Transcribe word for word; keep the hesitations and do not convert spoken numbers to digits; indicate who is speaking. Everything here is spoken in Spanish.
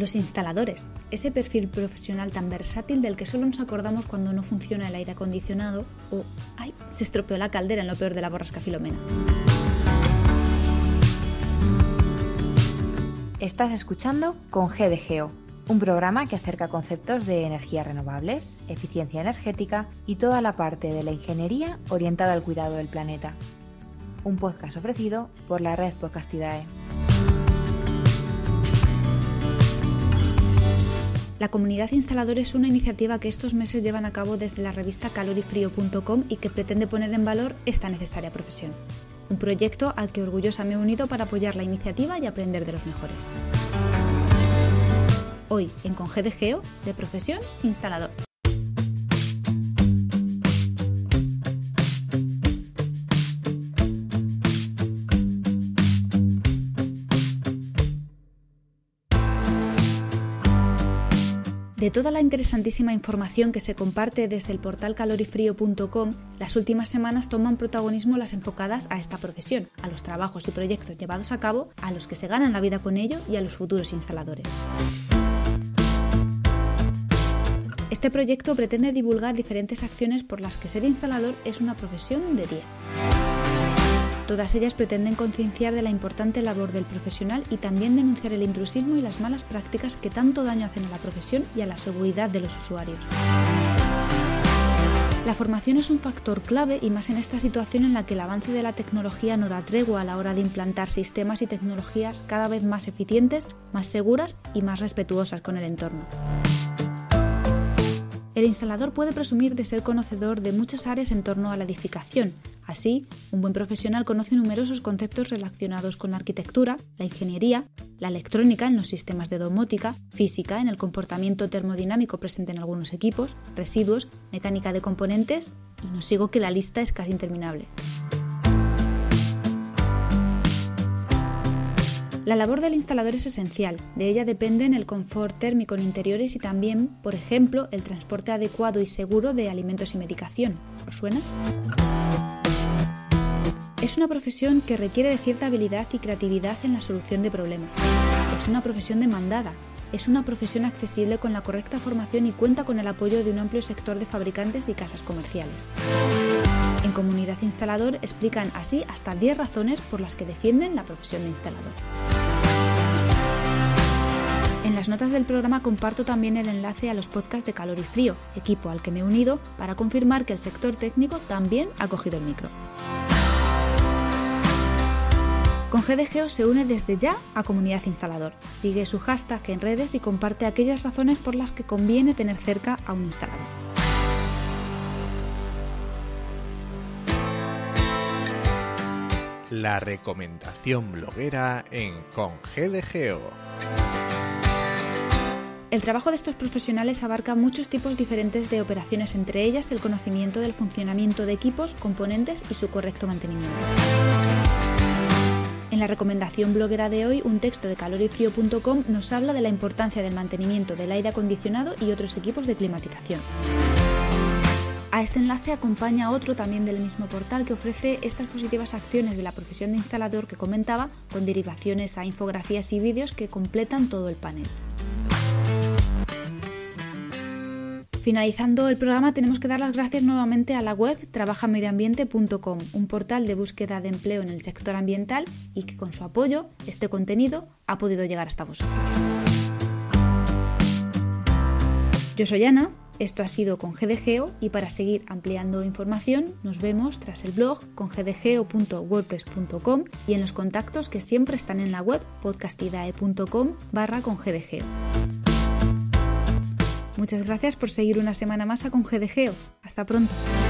Speaker 1: Los instaladores, ese perfil profesional tan versátil del que solo nos acordamos cuando no funciona el aire acondicionado o ¡ay! Se estropeó la caldera en lo peor de la borrasca Filomena.
Speaker 2: Estás escuchando Con G de Geo, un programa que acerca conceptos de energías renovables, eficiencia energética y toda la parte de la ingeniería orientada al cuidado del planeta. Un podcast ofrecido por la red Podcastidae.
Speaker 1: La comunidad instalador es una iniciativa que estos meses llevan a cabo desde la revista calor y frío punto com y que pretende poner en valor esta necesaria profesión. Un proyecto al que orgullosa me he unido para apoyar la iniciativa y aprender de los mejores. Hoy, en Con G de Geo, de profesión instalador. De toda la interesantísima información que se comparte desde el portal calor y frío punto com, las últimas semanas toman protagonismo las enfocadas a esta profesión, a los trabajos y proyectos llevados a cabo, a los que se ganan la vida con ello y a los futuros instaladores. Este proyecto pretende divulgar diferentes acciones por las que ser instalador es una profesión de diez. Todas ellas pretenden concienciar de la importante labor del profesional y también denunciar el intrusismo y las malas prácticas que tanto daño hacen a la profesión y a la seguridad de los usuarios. La formación es un factor clave y más en esta situación en la que el avance de la tecnología no da tregua a la hora de implantar sistemas y tecnologías cada vez más eficientes, más seguras y más respetuosas con el entorno. El instalador puede presumir de ser conocedor de muchas áreas en torno a la edificación. Así, un buen profesional conoce numerosos conceptos relacionados con la arquitectura, la ingeniería, la electrónica en los sistemas de domótica, física en el comportamiento termodinámico presente en algunos equipos, residuos, mecánica de componentes, y no sigo que la lista es casi interminable. La labor del instalador es esencial, de ella dependen el confort térmico en interiores y también, por ejemplo, el transporte adecuado y seguro de alimentos y medicación. ¿Os suena? Es una profesión que requiere de cierta habilidad y creatividad en la solución de problemas. Es una profesión demandada. Es una profesión accesible con la correcta formación y cuenta con el apoyo de un amplio sector de fabricantes y casas comerciales. En Comunidad Instalador explican así hasta diez razones por las que defienden la profesión de instalador. En las notas del programa comparto también el enlace a los podcasts de Calor y Frío, equipo al que me he unido para confirmar que el sector técnico también ha cogido el micro. Con G de Geo se une desde ya a Comunidad Instalador. Sigue su hashtag en redes y comparte aquellas razones por las que conviene tener cerca a un instalador.
Speaker 3: La recomendación bloguera en Con G de Geo.
Speaker 1: El trabajo de estos profesionales abarca muchos tipos diferentes de operaciones, entre ellas el conocimiento del funcionamiento de equipos, componentes y su correcto mantenimiento. En la recomendación bloguera de hoy, un texto de calor y frío punto com nos habla de la importancia del mantenimiento del aire acondicionado y otros equipos de climatización. A este enlace acompaña otro también del mismo portal que ofrece estas positivas acciones de la profesión de instalador que comentaba, con derivaciones a infografías y vídeos que completan todo el panel. Finalizando el programa, tenemos que dar las gracias nuevamente a la web trabaja medio ambiente punto com, un portal de búsqueda de empleo en el sector ambiental y que con su apoyo, este contenido ha podido llegar hasta vosotros. Yo soy Ana, esto ha sido Con G de Geo y para seguir ampliando información nos vemos tras el blog con g de geo punto wordpress punto com y en los contactos que siempre están en la web podcastidae punto com barra con G de Geo. Muchas gracias por seguir una semana más a Con G de Geo. Hasta pronto.